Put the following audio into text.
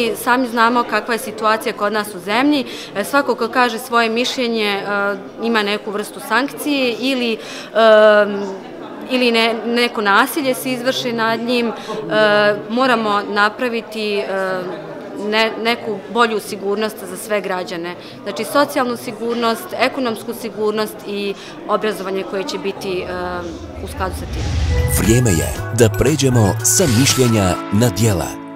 mi sami znamo kakva je situacija kod nas u zemlji. Svako ko kaže svoje mišljenje ima neku vrstu sankcije ili neko nasilje se izvrši nad njim. Moramo napraviti neku bolju sigurnost za sve građane. Znači, socijalnu sigurnost, ekonomsku sigurnost i obrazovanje koje će biti u skladu sa tim. Vrijeme je da pređemo sa mišljenja na djela.